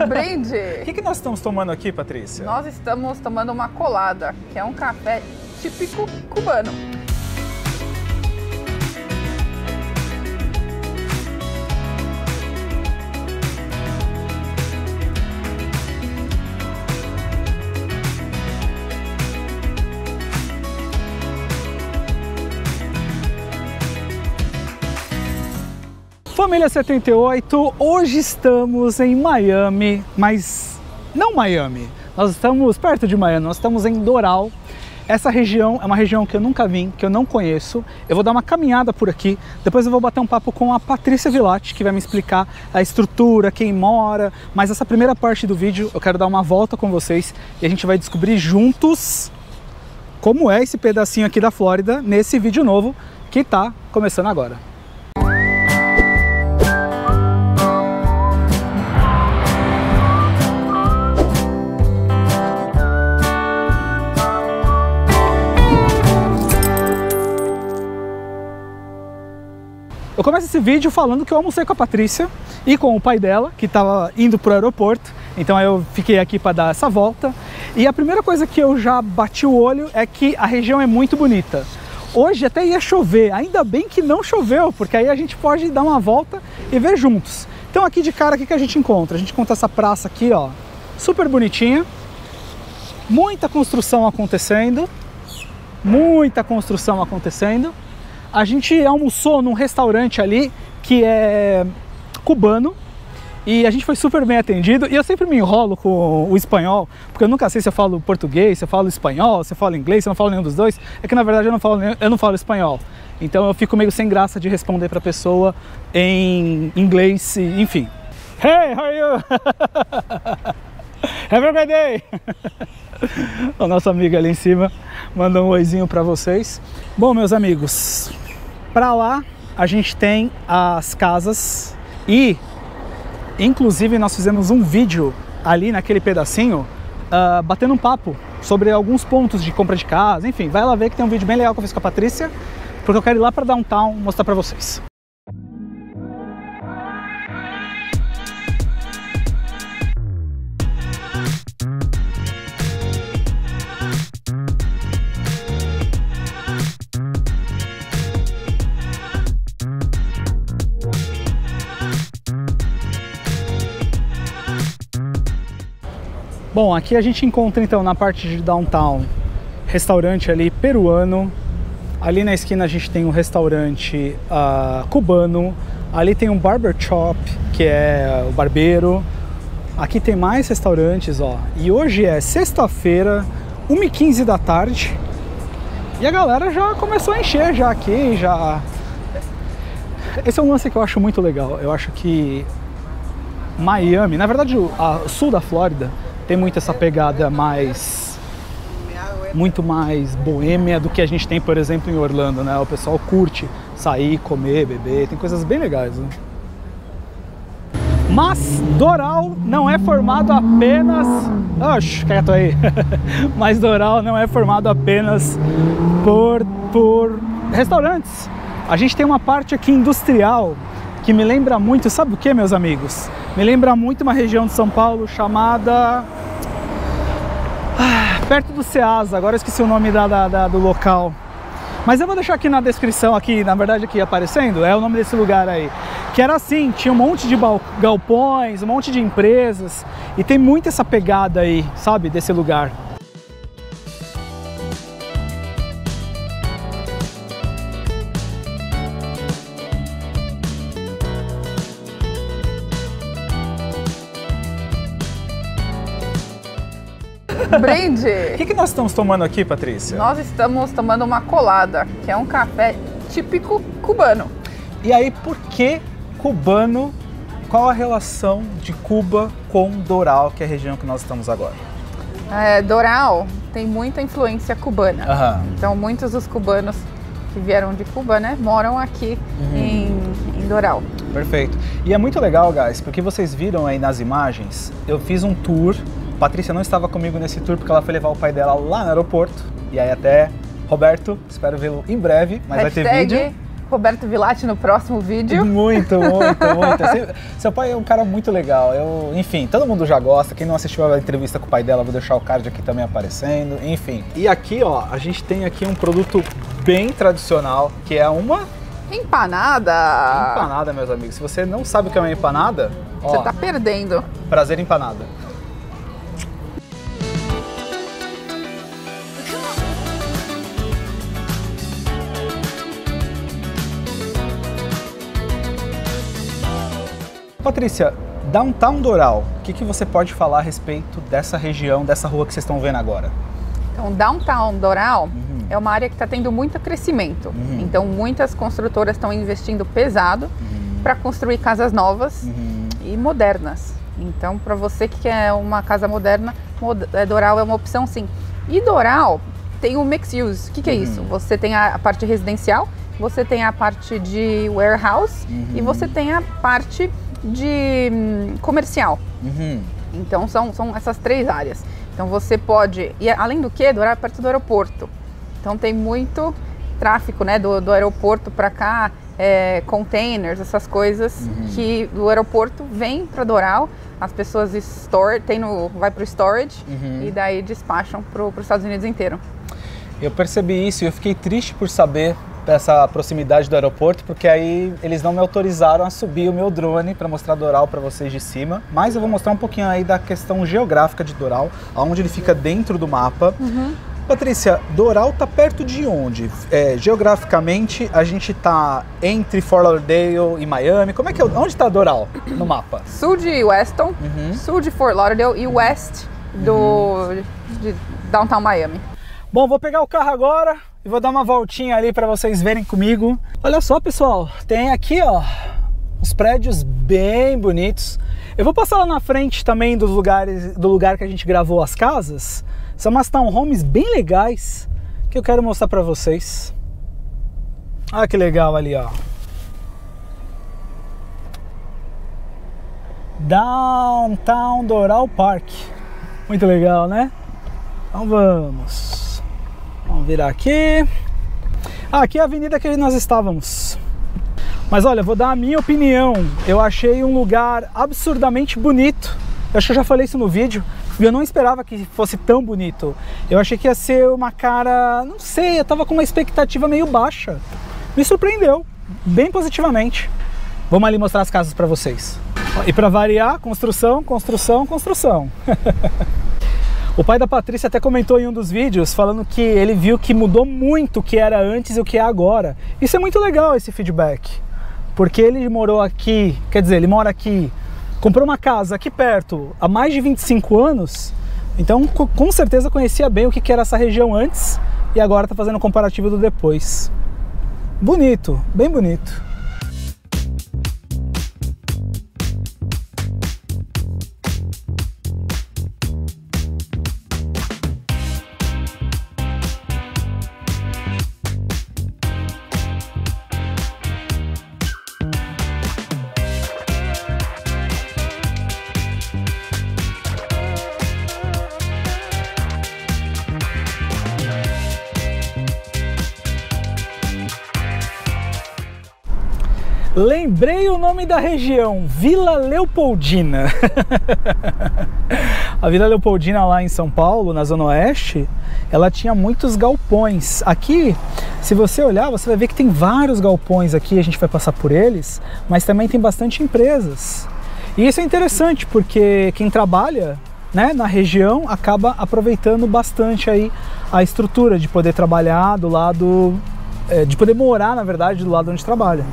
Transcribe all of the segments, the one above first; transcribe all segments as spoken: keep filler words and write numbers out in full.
Brinde! O que, que nós estamos tomando aqui, Patrícia? Nós estamos tomando uma colada, que é um café típico cubano. Família setenta e oito, hoje estamos em Miami, mas não Miami, nós estamos perto de Miami, nós estamos em Doral. Essa região é uma região que eu nunca vim, que eu não conheço. Eu vou dar uma caminhada por aqui, depois eu vou bater um papo com a Patrícia Villati, que vai me explicar a estrutura, quem mora. Mas essa primeira parte do vídeo eu quero dar uma volta com vocês e a gente vai descobrir juntos como é esse pedacinho aqui da Flórida nesse vídeo novo que está começando agora. Eu começo esse vídeo falando que eu almocei com a Patrícia e com o pai dela, que estava indo para o aeroporto, então eu fiquei aqui para dar essa volta. E a primeira coisa que eu já bati o olho é que a região é muito bonita. Hoje até ia chover, ainda bem que não choveu, porque aí a gente pode dar uma volta e ver juntos. Então aqui de cara, o que, que a gente encontra? A gente encontra essa praça aqui, ó, super bonitinha, muita construção acontecendo, muita construção acontecendo. A gente almoçou num restaurante ali que é cubano e a gente foi super bem atendido. E eu sempre me enrolo com o espanhol, porque eu nunca sei se eu falo português, se eu falo espanhol, se eu falo inglês, se eu não falo nenhum dos dois. É que na verdade eu não falo, eu não falo espanhol. Então eu fico meio sem graça de responder para a pessoa em inglês, enfim. Hey, how are you? Have a great day! A nossa amiga ali em cima mandou um oizinho para vocês. Bom, meus amigos, para lá a gente tem as casas e, inclusive, nós fizemos um vídeo ali naquele pedacinho uh, batendo um papo sobre alguns pontos de compra de casa. Enfim, vai lá ver que tem um vídeo bem legal que eu fiz com a Patrícia, porque eu quero ir lá para Downtown mostrar para vocês. Bom, aqui a gente encontra então na parte de Downtown, restaurante ali peruano, ali na esquina a gente tem um restaurante uh, cubano, ali tem um barber shop, que é o barbeiro, aqui tem mais restaurantes, ó, e hoje é sexta-feira, uma e quinze da tarde, e a galera já começou a encher já aqui, já... Esse é um lance que eu acho muito legal, eu acho que Miami, na verdade o a, sul da Flórida, tem muito essa pegada mais, muito mais boêmia do que a gente tem, por exemplo, em Orlando, né? O pessoal curte sair, comer, beber, tem coisas bem legais, né? Mas Doral não é formado apenas... Oxe, quieto aí! Mas Doral não é formado apenas por, por restaurantes. A gente tem uma parte aqui industrial que me lembra muito, sabe o que, meus amigos? Me lembra muito uma região de São Paulo chamada... Ah, perto do Ceasa, agora eu esqueci o nome da, da, da, do local. Mas eu vou deixar aqui na descrição, aqui, na verdade aqui aparecendo, é o nome desse lugar aí. Que era assim, tinha um monte de galpões, um monte de empresas, e tem muito essa pegada aí, sabe, desse lugar. Brinde! O que, que nós estamos tomando aqui, Patrícia? Nós estamos tomando uma colada, que é um café típico cubano. E aí, por que cubano? Qual a relação de Cuba com Doral, que é a região que nós estamos agora? É, Doral tem muita influência cubana. Aham. Então, muitos dos cubanos que vieram de Cuba, né, moram aqui uhum. em, em Doral. Perfeito. E é muito legal, guys, porque vocês viram aí nas imagens, eu fiz um tour. Patrícia não estava comigo nesse tour porque ela foi levar o pai dela lá no aeroporto. E aí até, Roberto, espero vê-lo em breve, mas Hashtag vai ter vídeo. Roberto Villati no próximo vídeo. Muito, muito, muito. Seu pai é um cara muito legal. Eu, enfim, todo mundo já gosta. Quem não assistiu a entrevista com o pai dela, vou deixar o card aqui também aparecendo. Enfim. E aqui, ó, a gente tem aqui um produto bem tradicional, que é uma... Empanada. Empanada, meus amigos. Se você não sabe o que é uma empanada, ó, você tá perdendo. Prazer empanada. Patrícia, Downtown Doral, o que, que você pode falar a respeito dessa região, dessa rua que vocês estão vendo agora? Então, Downtown Doral uhum. é uma área que está tendo muito crescimento. Uhum. Então, muitas construtoras estão investindo pesado uhum. para construir casas novas uhum. e modernas. Então, para você que quer uma casa moderna, Doral é uma opção, sim. E Doral tem o mixed use. O que, que é uhum. isso? Você tem a parte residencial, você tem a parte de warehouse uhum. e você tem a parte de hum, comercial. Uhum. Então são, são essas três áreas. Então você pode, e além do que, Doral é perto do aeroporto. Então tem muito tráfego, né, do, do aeroporto para cá, é, containers, essas coisas uhum. que do aeroporto vem para Doral, as pessoas store, tem no, vai para o storage uhum. e daí despacham para os Estados Unidos inteiro. Eu percebi isso e eu fiquei triste por saber dessa proximidade do aeroporto, porque aí eles não me autorizaram a subir o meu drone para mostrar Doral para vocês de cima, mas eu vou mostrar um pouquinho aí da questão geográfica de Doral, onde ele fica dentro do mapa. Uhum. Patrícia, Doral tá perto de onde? É, geograficamente, a gente tá entre Fort Lauderdale e Miami. Como é que é? Onde está Doral no mapa? Sul de Weston, uhum. sul de Fort Lauderdale e west do uhum. de Downtown Miami. Bom, vou pegar o carro agora e vou dar uma voltinha ali para vocês verem comigo. Olha só, pessoal, tem aqui, ó, uns prédios bem bonitos. Eu vou passar lá na frente também dos lugares, do lugar que a gente gravou as casas. São umas townhomes bem legais que eu quero mostrar para vocês. Olha que legal ali, ó. Downtown Doral Park. Muito legal, né? Então vamos. Vamos virar aqui. Ah, aqui é a avenida que nós estávamos. Mas olha, vou dar a minha opinião. Eu achei um lugar absurdamente bonito. Eu acho que eu já falei isso no vídeo. E eu não esperava que fosse tão bonito. Eu achei que ia ser uma cara... Não sei, eu tava com uma expectativa meio baixa. Me surpreendeu, bem positivamente. Vamos ali mostrar as casas para vocês. E para variar, construção, construção, construção. O pai da Patrícia até comentou em um dos vídeos, falando que ele viu que mudou muito o que era antes e o que é agora. Isso é muito legal, esse feedback. Porque ele morou aqui, quer dizer, ele mora aqui, comprou uma casa aqui perto há mais de vinte e cinco anos, então com certeza conhecia bem o que era essa região antes e agora está fazendo um comparativo do depois. Bonito, bem bonito. Lembrei o nome da região, Vila Leopoldina. A Vila Leopoldina lá em São Paulo, na Zona Oeste, ela tinha muitos galpões. Aqui, se você olhar, você vai ver que tem vários galpões aqui, a gente vai passar por eles, mas também tem bastante empresas. E isso é interessante, porque quem trabalha, né, na região acaba aproveitando bastante aí a estrutura de poder trabalhar do lado, é, de poder morar, na verdade, do lado onde trabalha.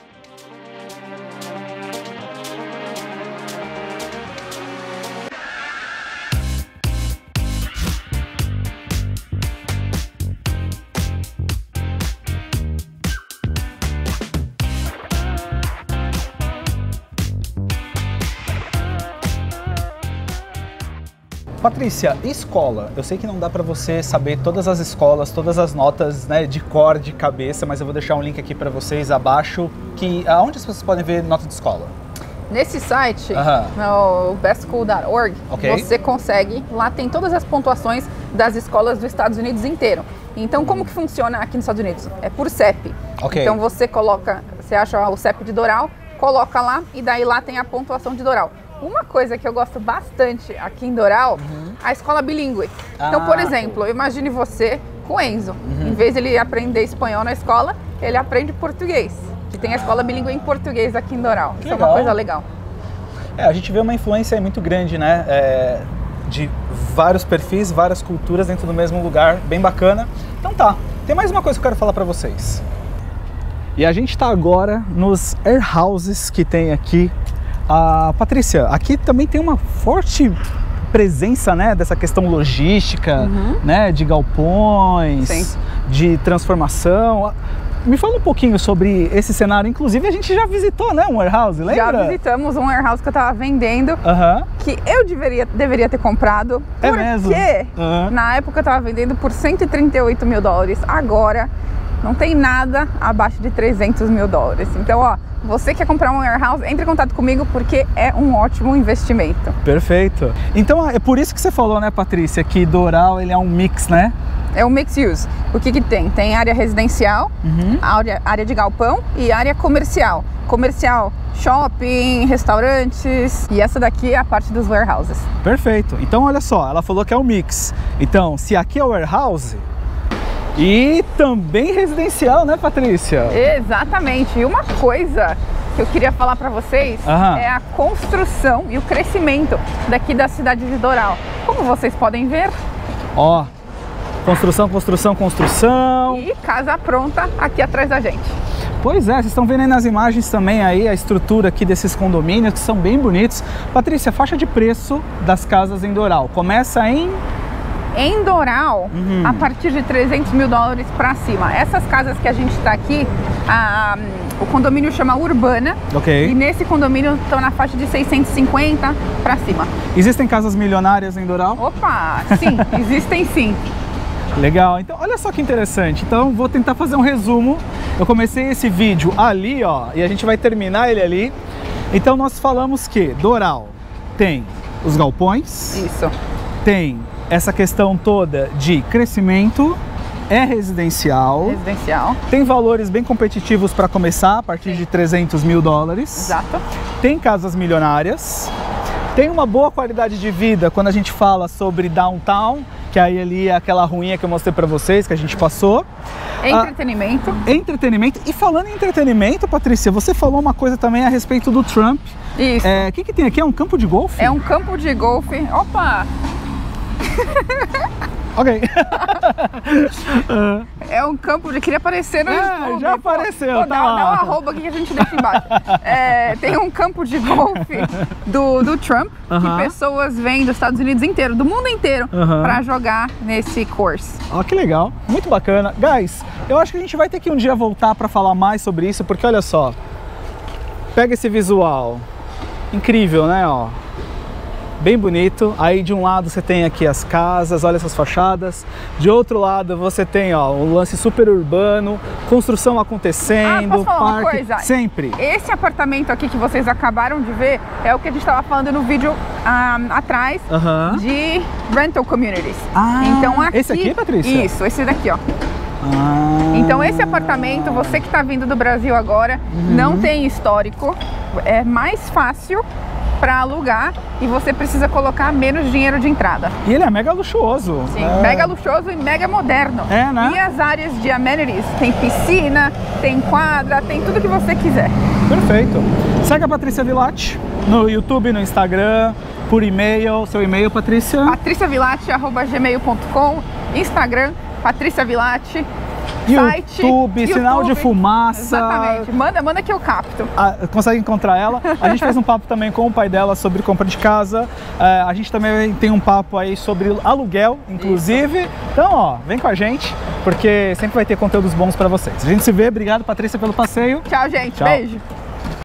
Patrícia, escola. Eu sei que não dá para você saber todas as escolas, todas as notas, né, de cor, de cabeça, mas eu vou deixar um link aqui para vocês abaixo, que aonde as pessoas podem ver nota de escola? Nesse site, uh-huh. no best school dot org, okay. Você consegue, lá tem todas as pontuações das escolas dos Estados Unidos inteiro. Então, como que funciona aqui nos Estados Unidos? É por C E P. Okay. Então você coloca, você acha o C E P de Doral, coloca lá e daí lá tem a pontuação de Doral. Uma coisa que eu gosto bastante aqui em Doral, uhum. a escola bilíngue. Ah, então, por exemplo, imagine você com o Enzo. Uhum. Em vez de ele aprender espanhol na escola, ele aprende português. Que tem a escola bilíngue em português aqui em Doral. Que Isso legal. É uma coisa legal. É, a gente vê uma influência muito grande, né? É, de vários perfis, várias culturas dentro do mesmo lugar, bem bacana. Então tá, tem mais uma coisa que eu quero falar pra vocês. E a gente tá agora nos air houses que tem aqui. Ah, Patrícia, aqui também tem uma forte presença, né, dessa questão logística, uhum. né, de galpões, Sim. de transformação. Me fala um pouquinho sobre esse cenário. Inclusive, a gente já visitou, né, um warehouse, lembra? Já visitamos um warehouse que eu estava vendendo, uhum. que eu deveria, deveria ter comprado. É mesmo? Porque uhum. na época eu estava vendendo por cento e trinta e oito mil dólares. Agora, não tem nada abaixo de trezentos mil dólares. Então, ó, você quer comprar um warehouse, entre em contato comigo porque é um ótimo investimento. Perfeito. Então, é por isso que você falou, né, Patrícia, que Doral ele é um mix, né? É um mix use. O que que tem? Tem área residencial, uhum. área, área de galpão e área comercial. Comercial, shopping, restaurantes, e essa daqui é a parte dos warehouses. Perfeito. Então, olha só, ela falou que é um mix. Então, se aqui é o warehouse, e também residencial, né, Patrícia? Exatamente. E uma coisa que eu queria falar para vocês Aham. é a construção e o crescimento daqui da cidade de Doral. Como vocês podem ver... Ó, construção, construção, construção... E casa pronta aqui atrás da gente. Pois é, vocês estão vendo aí nas imagens também aí a estrutura aqui desses condomínios, que são bem bonitos. Patrícia, faixa de preço das casas em Doral começa em... Em Doral, uhum. a partir de trezentos mil dólares para cima. Essas casas que a gente está aqui, a, o condomínio chama Urbana. Ok. E nesse condomínio estão na faixa de seiscentos e cinquenta para cima. Existem casas milionárias em Doral? Opa, sim, existem sim. Legal, então olha só que interessante. Então vou tentar fazer um resumo. Eu comecei esse vídeo ali, ó, e a gente vai terminar ele ali. Então nós falamos que Doral tem os galpões. Isso. Tem essa questão toda de crescimento, é residencial. Residencial. Tem valores bem competitivos para começar, a partir Sim. de trezentos mil dólares. Exato. Tem casas milionárias. Tem uma boa qualidade de vida quando a gente fala sobre downtown, que aí ali é aquela ruinha que eu mostrei para vocês, que a gente passou. Entretenimento. Ah, entretenimento. E falando em entretenimento, Patrícia, você falou uma coisa também a respeito do Trump. Isso. O é, que, que tem aqui? É um campo de golfe? É um campo de golfe. Opa! Ok. É um campo de... Queria aparecer no é, YouTube. já apareceu, Pô, tá dá, lá. dá um arroba aqui que a gente deixa embaixo. É, tem um campo de golfe do, do Trump, uh-huh. que pessoas vêm dos Estados Unidos inteiro, do mundo inteiro, uh-huh. para jogar nesse course. Ó, que legal. Muito bacana. Guys, eu acho que a gente vai ter que um dia voltar para falar mais sobre isso, porque olha só. Pega esse visual. Incrível, né, ó. Bem bonito. Aí de um lado você tem aqui as casas, olha essas fachadas. De outro lado você tem, ó, um lance super urbano, construção acontecendo, ah, posso falar parque, uma coisa? Sempre. Esse apartamento aqui que vocês acabaram de ver é o que a gente estava falando no vídeo um, atrás uh-huh. de rental communities. Ah, então aqui, esse aqui, Patrícia? Isso, esse daqui, ó. Ah. Então esse apartamento, você que está vindo do Brasil agora, uhum. não tem histórico, é mais fácil para alugar e você precisa colocar menos dinheiro de entrada. E ele é mega luxuoso. Sim, é. mega luxuoso e mega moderno. É, né? E as áreas de amenities, tem piscina, tem quadra, tem tudo que você quiser. Perfeito. Segue a Patrícia Villati no YouTube, no Instagram, por e-mail. Seu e-mail, Patrícia? patrícia villati arroba gmail ponto com, Instagram, Patrícia Villati. Site, YouTube, YouTube, sinal de fumaça. Exatamente. Manda, manda que eu capto. Ah, consegue encontrar ela. A gente fez um papo também com o pai dela sobre compra de casa. É, a gente também tem um papo aí sobre aluguel, inclusive. Isso. Então, ó, vem com a gente, porque sempre vai ter conteúdos bons para vocês. A gente se vê. Obrigado, Patrícia, pelo passeio. Tchau, gente. Tchau. Beijo.